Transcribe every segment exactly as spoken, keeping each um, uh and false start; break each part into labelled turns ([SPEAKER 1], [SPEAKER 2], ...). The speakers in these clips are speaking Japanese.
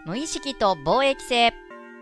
[SPEAKER 1] 無意識と防衛規制。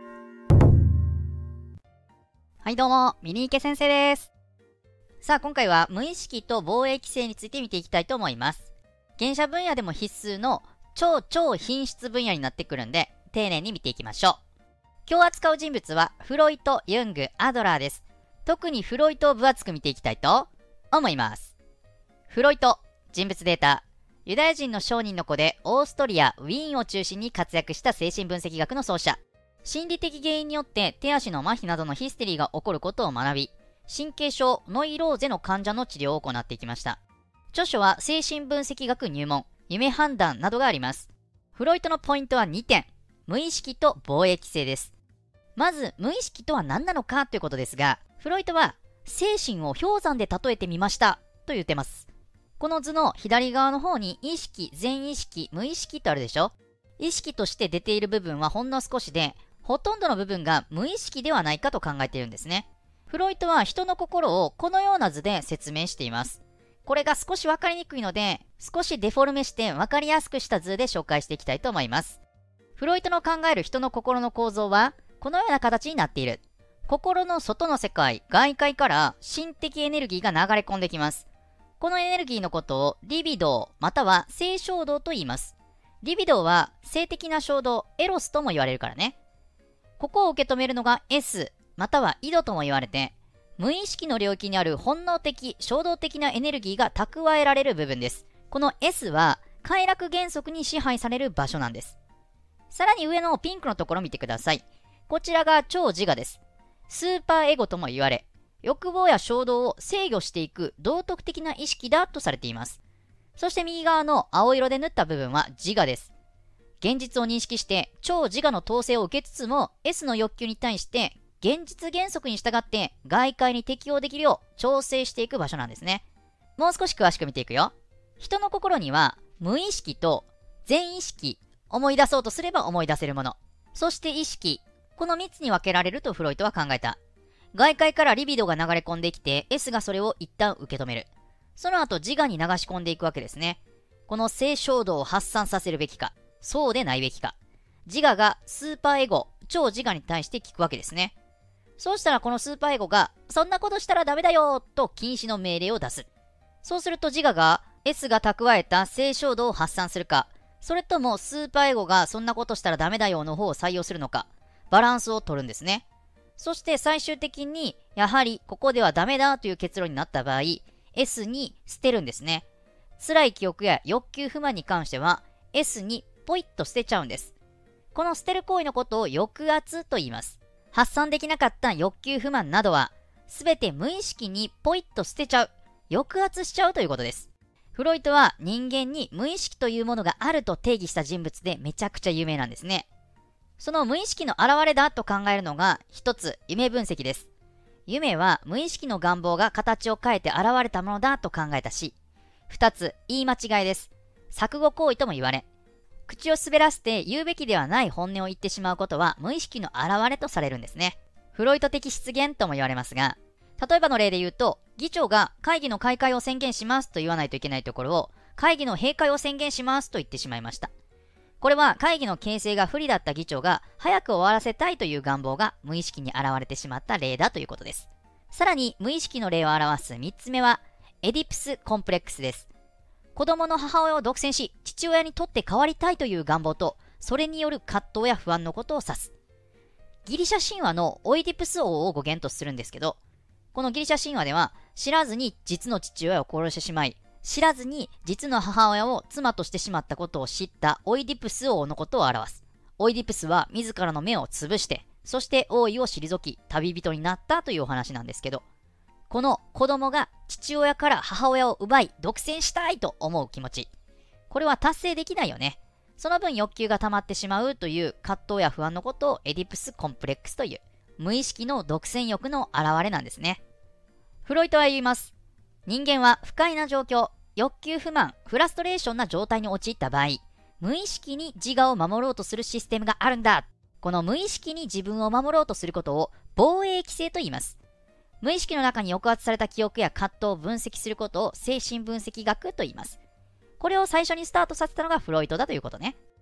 [SPEAKER 1] はいどうも、ミニーケ先生です。さあ今回は無意識と防衛規制について見ていきたいと思います。原社分野でも必須の超超品質分野になってくるんで、丁寧に見ていきましょう。今日扱う人物はフロイト、ユング、アドラーです。特にフロイトを分厚く見ていきたいと思います。フロイト、人物データ。ユダヤ人の商人の子でオーストリア・ウィーンを中心に活躍した精神分析学の奏者。心理的原因によって手足の麻痺などのヒステリーが起こることを学び、神経症ノイローゼの患者の治療を行っていきました。著書は精神分析学入門、夢判断などがあります。フロイトのポイントはにてん。無意識と防衛規制です。まず、無意識とは何なのかということですが、フロイトは精神を氷山で例えてみましたと言ってます。この図の左側の方に意識、全意識、無意識とあるでしょ。意識として出ている部分はほんの少しで、ほとんどの部分が無意識ではないかと考えているんですね。フロイトは人の心をこのような図で説明しています。これが少しわかりにくいので、少しデフォルメしてわかりやすくした図で紹介していきたいと思います。フロイトの考える人の心の構造は、このような形になっている。心の外の世界、外界から心的エネルギーが流れ込んできます。このエネルギーのことをリビドーまたは性衝動と言います。リビドーは性的な衝動、エロスとも言われるからね。ここを受け止めるのが S またはイドとも言われて、無意識の領域にある本能的、衝動的なエネルギーが蓄えられる部分です。この S は快楽原則に支配される場所なんです。さらに上のピンクのところを見てください。こちらが超自我です。スーパーエゴとも言われ、欲望や衝動を制御していく道徳的な意識だとされています。そして右側の青色で塗った部分は自我です。現実を認識して超自我の統制を受けつつも S の欲求に対して現実原則に従って外界に適応できるよう調整していく場所なんですね。もう少し詳しく見ていくよ。人の心には無意識と全意識、思い出そうとすれば思い出せるもの、そして意識、このみっつに分けられるとフロイトは考えた。外界からリビドが流れ込んできて S がそれを一旦受け止める。その後自我に流し込んでいくわけですね。この性衝動を発散させるべきか、そうでないべきか。自我がスーパーエゴ、超自我に対して聞くわけですね。そうしたらこのスーパーエゴがそんなことしたらダメだよと禁止の命令を出す。そうすると自我が S が蓄えた性衝動を発散するか、それともスーパーエゴがそんなことしたらダメだよの方を採用するのか、バランスを取るんですね。そして最終的にやはりここではダメだという結論になった場合、 S に捨てるんですね。辛い記憶や欲求不満に関しては S にポイッと捨てちゃうんです。この捨てる行為のことを抑圧と言います。発散できなかった欲求不満などは全て無意識にポイッと捨てちゃう、抑圧しちゃうということです。フロイトは人間に無意識というものがあると定義した人物でめちゃくちゃ有名なんですね。その無意識の現れだと考えるのが一つ夢分析です。夢は無意識の願望が形を変えて現れたものだと考えたし、二つ言い間違いです。錯誤行為とも言われ、口を滑らせて言うべきではない本音を言ってしまうことは無意識の現れとされるんですね。フロイト的失言とも言われますが、例えばの例で言うと、議長が会議の開会を宣言しますと言わないといけないところを、会議の閉会を宣言しますと言ってしまいました。これは会議の形成が不利だった議長が早く終わらせたいという願望が無意識に現れてしまった例だということです。さらに無意識の例を表すみっつめはエディプスコンプレックスです。子供の母親を独占し父親にとって変わりたいという願望とそれによる葛藤や不安のことを指す。ギリシャ神話のオイディプス王を語源とするんですけど、このギリシャ神話では知らずに実の父親を殺してしまい、知らずに実の母親を妻としてしまったことを知ったオイディプス王のことを表す。オイディプスは自らの目を潰して、そして王位を退き旅人になったというお話なんですけど、この子供が父親から母親を奪い独占したいと思う気持ち、これは達成できないよね。その分欲求が溜まってしまうという葛藤や不安のことをエディプスコンプレックスという、無意識の独占欲の表れなんですね。フロイトは言います。人間は不快な状況、欲求不満、フラストレーションな状態に陥った場合、無意識に自我を守ろうとするシステムがあるんだ。この無意識に自分を守ろうとすることを防衛規制と言います。無意識の中に抑圧された記憶や葛藤を分析することを精神分析学と言います。これを最初にスタートさせたのがフロイトだということね。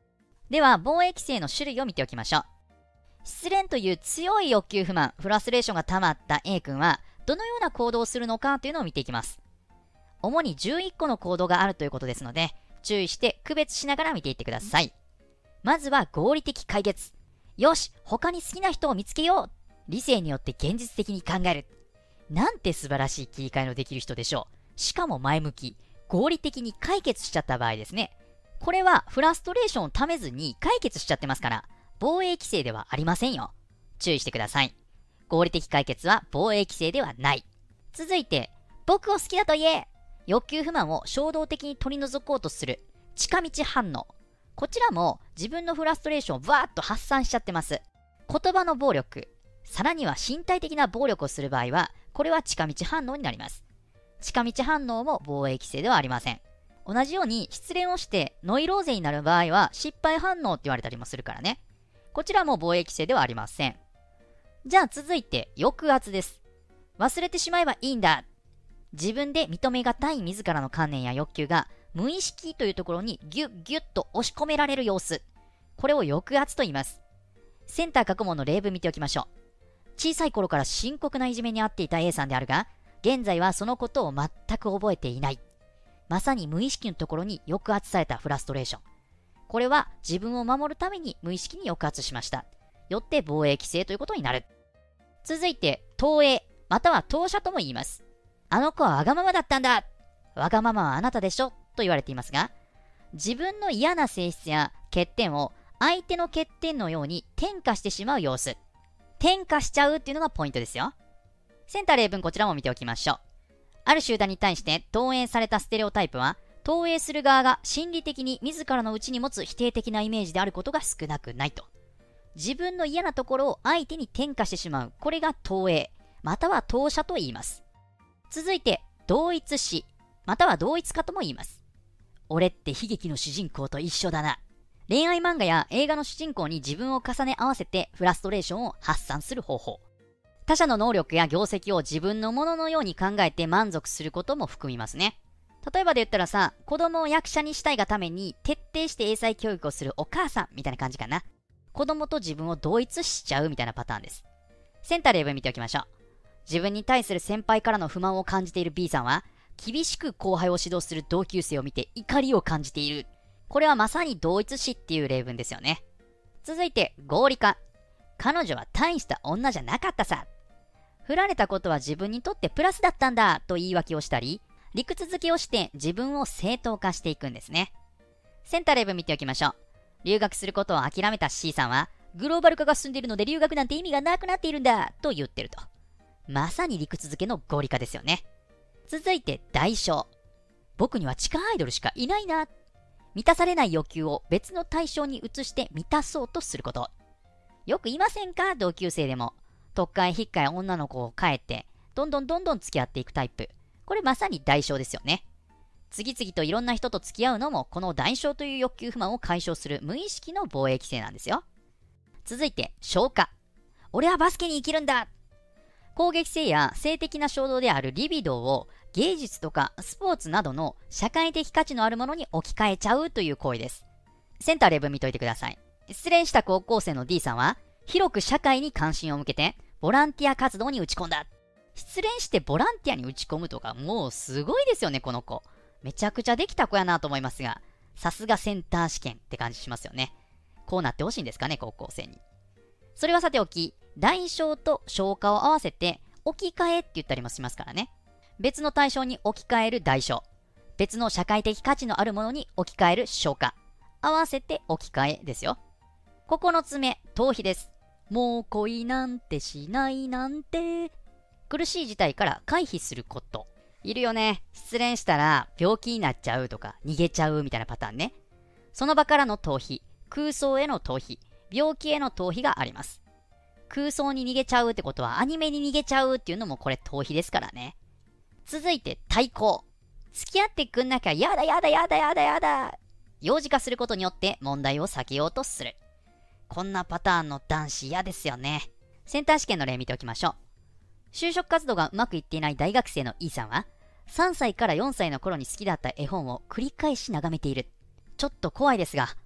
[SPEAKER 1] では、防衛規制の種類を見ておきましょう。失恋という強い欲求不満、フラストレーションが溜まった A 君は、どのような行動をするのかというのを見ていきます。主にじゅういっこの行動があるということですので、注意して区別しながら見ていってください。まずは合理的解決。よし、他に好きな人を見つけよう。理性によって現実的に考える。なんて素晴らしい切り替えのできる人でしょう。しかも前向き。合理的に解決しちゃった場合ですね。これはフラストレーションをためずに解決しちゃってますから、防衛規制ではありませんよ。注意してください。合理的解決は防衛規制ではない。続いて、僕を好きだと言え。欲求不満を衝動的に取り除こうとする近道反応。こちらも自分のフラストレーションをバーッと発散しちゃってます。言葉の暴力、さらには身体的な暴力をする場合は、これは近道反応になります。近道反応も防衛規制ではありません。同じように失恋をしてノイローゼになる場合は失敗反応って言われたりもするからね。こちらも防衛規制ではありません。じゃあ続いて抑圧です。忘れてしまえばいいんだ。自分で認めがたい自らの観念や欲求が無意識というところにギュッギュッと押し込められる様子。これを抑圧と言います。センター過去問の例文見ておきましょう。小さい頃から深刻ないじめに遭っていた A さんであるが、現在はそのことを全く覚えていない。まさに無意識のところに抑圧されたフラストレーション。これは自分を守るために無意識に抑圧しました。よって防衛規制ということになる。続いて、投影、または投射とも言います。あの子はわがままだったんだ。わがままはあなたでしょと言われていますが、自分の嫌な性質や欠点を相手の欠点のように転化してしまう様子。転化しちゃうっていうのがポイントですよ。センター例文こちらも見ておきましょう。ある集団に対して投影されたステレオタイプは、投影する側が心理的に自らの内に持つ否定的なイメージであることが少なくないと。自分の嫌なところを相手に転化してしまう。これが投影、または投射と言います。続いて、同一視、または同一化とも言います。俺って悲劇の主人公と一緒だな。恋愛漫画や映画の主人公に自分を重ね合わせてフラストレーションを発散する方法。他者の能力や業績を自分のもののように考えて満足することも含みますね。例えばで言ったらさ、子供を役者にしたいがために徹底して英才教育をするお母さんみたいな感じかな。子供と自分を同一しちゃうみたいなパターンです。センター例文見ておきましょう。自分に対する先輩からの不満を感じている B さんは、厳しく後輩を指導する同級生を見て怒りを感じている。これはまさに同一視っていう例文ですよね。続いて、合理化。彼女は大した女じゃなかったさ。振られたことは自分にとってプラスだったんだと言い訳をしたり、理屈付けをして自分を正当化していくんですね。センター例文見ておきましょう。留学することを諦めた C さんは、グローバル化が進んでいるので留学なんて意味がなくなっているんだと言ってると。まさに理屈付けの合理化ですよね。続いて代償。僕には地下アイドルしかいないな。満たされない欲求を別の対象に移して満たそうとすること。よく言いませんか、同級生でも。特会引っかい女の子を変えて、どんどんどんどん付き合っていくタイプ。これまさに代償ですよね。次々といろんな人と付き合うのも、この代償という欲求不満を解消する無意識の防衛規制なんですよ。続いて、消化。俺はバスケに生きるんだ。攻撃性や性的な衝動であるリビドーを芸術とかスポーツなどの社会的価値のあるものに置き換えちゃうという行為です。センター例文見といてください。失恋した高校生の D さんは、広く社会に関心を向けて、ボランティア活動に打ち込んだ。失恋してボランティアに打ち込むとか、もうすごいですよね、この子。めちゃくちゃできた子やなと思いますが、さすがセンター試験って感じしますよね。こうなってほしいんですかね、高校生に。それはさておき、代償と消化を合わせて置き換えって言ったりもしますからね。別の対象に置き換える代償。別の社会的価値のあるものに置き換える消化。合わせて置き換えですよ。ここのつめ、逃避です。もう恋なんてしないなんて。苦しい事態から回避すること。いるよね。失恋したら病気になっちゃうとか逃げちゃうみたいなパターンね。その場からの逃避、空想への逃避、病気への逃避があります。空想に逃げちゃうってことはアニメに逃げちゃうっていうのもこれ逃避ですからね。続いて対抗。付き合ってくんなきゃやだやだやだやだやだ。幼児化することによって問題を避けようとする。こんなパターンの男子嫌ですよね。センター試験の例見ておきましょう。就職活動がうまくいっていない大学生の E さんは、さんさいからよんさいの頃に好きだった絵本を繰り返し眺めている。ちょっと怖いですが、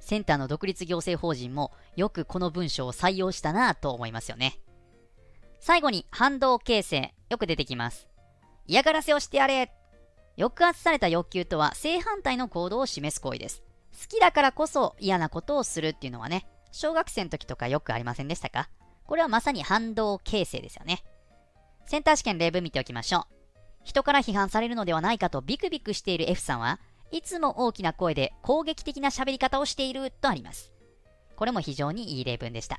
[SPEAKER 1] センターの独立行政法人もよくこの文章を採用したなぁと思いますよね。最後に反動形成、よく出てきます。嫌がらせをしてやれ。抑圧された欲求とは正反対の行動を示す行為です。好きだからこそ嫌なことをするっていうのはね、小学生の時とかよくありませんでしたか？これはまさに反動形成ですよね。センター試験例文見ておきましょう。人から批判されるのではないかとビクビクしている F さんはいつも大きな声で攻撃的な喋り方をしているとあります。これも非常にいい例文でした。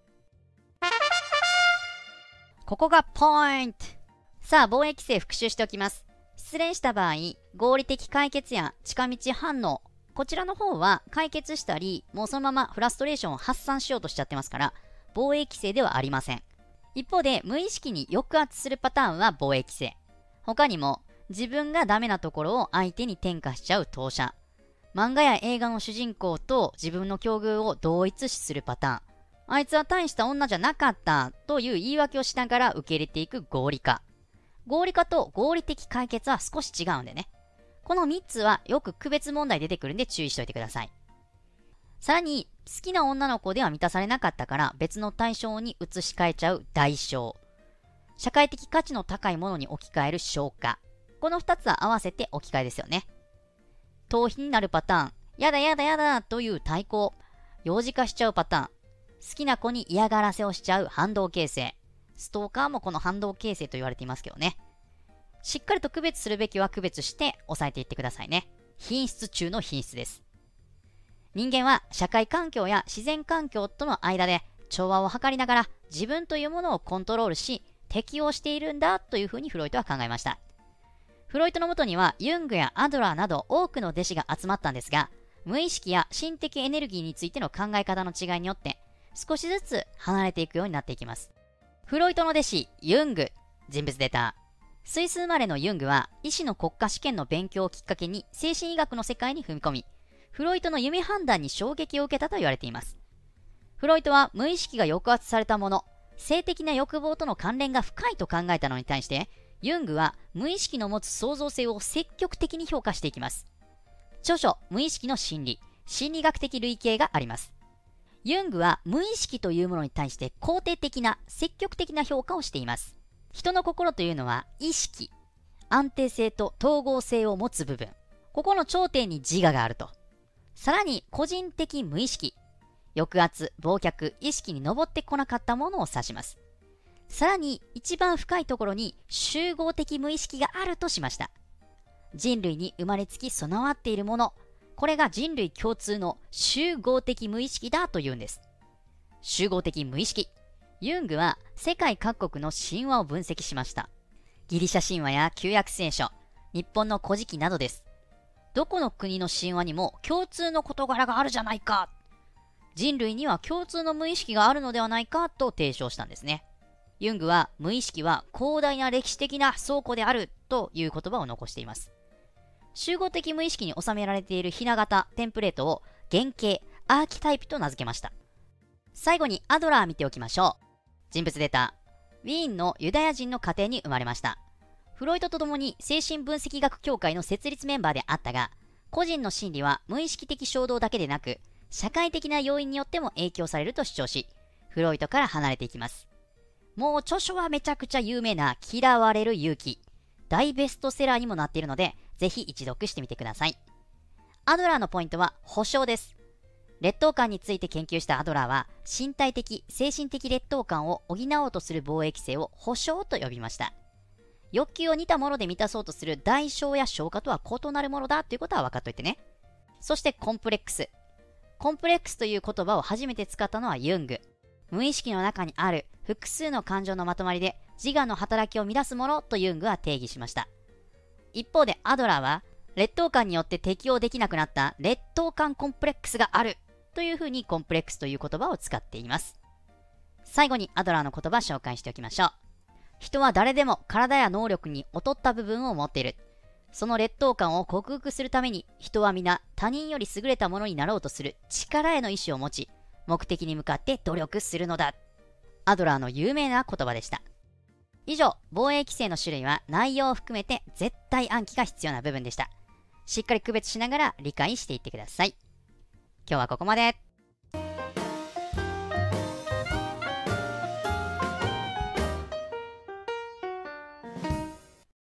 [SPEAKER 1] ここがポイント。さあ、防疫規制復習しておきます。失恋した場合、合理的解決や近道反応、こちらの方は解決したり、もうそのままフラストレーションを発散しようとしちゃってますから、防疫規制ではありません。一方で、無意識に抑圧するパターンは防疫規制。他にも、自分がダメなところを相手に転嫁しちゃう投射。漫画や映画の主人公と自分の境遇を同一視するパターン。あいつは大した女じゃなかったという言い訳をしながら受け入れていく合理化。合理化と合理的解決は少し違うんでね。このみっつはよく区別問題出てくるんで注意しておいてください。さらに、好きな女の子では満たされなかったから別の対象に移し替えちゃう代償。社会的価値の高いものに置き換える消化。このふたつは合わせて置き換えですよね。逃避になるパターン。やだやだやだという対抗。幼児化しちゃうパターン。好きな子に嫌がらせをしちゃう反動形成。ストーカーもこの反動形成と言われていますけどね。しっかりと区別するべきは区別して押さえていってくださいね。品質中の品質です。人間は社会環境や自然環境との間で調和を図りながら自分というものをコントロールし適応しているんだというふうにフロイトは考えました。フロイトのもとにはユングやアドラーなど多くの弟子が集まったんですが、無意識や心的エネルギーについての考え方の違いによって少しずつ離れていくようになっていきます。フロイトの弟子ユング、人物データ。スイス生まれのユングは医師の国家試験の勉強をきっかけに精神医学の世界に踏み込み、フロイトの夢判断に衝撃を受けたと言われています。フロイトは無意識が抑圧されたもの、性的な欲望との関連が深いと考えたのに対して、ユングは無意識の持つ創造性を積極的に評価していきます。著書無意識の心理、心理学的類型があります。ユングは無意識というものに対して肯定的な積極的な評価をしています。人の心というのは意識、安定性と統合性を持つ部分。ここの頂点に自我があると。さらに個人的無意識、抑圧、忘却、意識に上ってこなかったものを指します。さらに一番深いところに集合的無意識があるとしました。人類に生まれつき備わっているもの、これが人類共通の集合的無意識だというんです。集合的無意識。ユングは世界各国の神話を分析しました。ギリシャ神話や旧約聖書、日本の古事記などです。どこの国の神話にも共通の事柄があるじゃないか。人類には共通の無意識があるのではないかと提唱したんですね。ユングは無意識は広大な歴史的な倉庫であるという言葉を残しています。集合的無意識に収められているひな形、テンプレートを原型、アーキタイプと名付けました。最後にアドラー見ておきましょう。人物データ。ウィーンのユダヤ人の家庭に生まれました。フロイトと共に精神分析学協会の設立メンバーであったが、個人の心理は無意識的衝動だけでなく、社会的な要因によっても影響されると主張し、フロイトから離れていきます。もう著書はめちゃくちゃ有名な嫌われる勇気。大ベストセラーにもなっているので、ぜひ一読してみてください。アドラーのポイントは保証です。劣等感について研究したアドラーは、身体的、精神的劣等感を補おうとする防衛規制を保証と呼びました。欲求を似たもので満たそうとする代償や消化とは異なるものだということは分かっておいてね。そしてコンプレックス。コンプレックスという言葉を初めて使ったのはユング。無意識の中にある複数の感情のまとまりで自我の働きを乱すものとユングは定義しました。一方でアドラーは、劣等感によって適応できなくなった劣等感コンプレックスがあるというふうにコンプレックスという言葉を使っています。最後にアドラーの言葉を紹介しておきましょう。人は誰でも体や能力に劣った部分を持っている。その劣等感を克服するために人は皆他人より優れたものになろうとする力への意志を持ち、目的に向かって努力するのだ。アドラーの有名な言葉でした。以上、防衛規制の種類は内容を含めて絶対暗記が必要な部分でした。しっかり区別しながら理解していってください。 今日はここまで。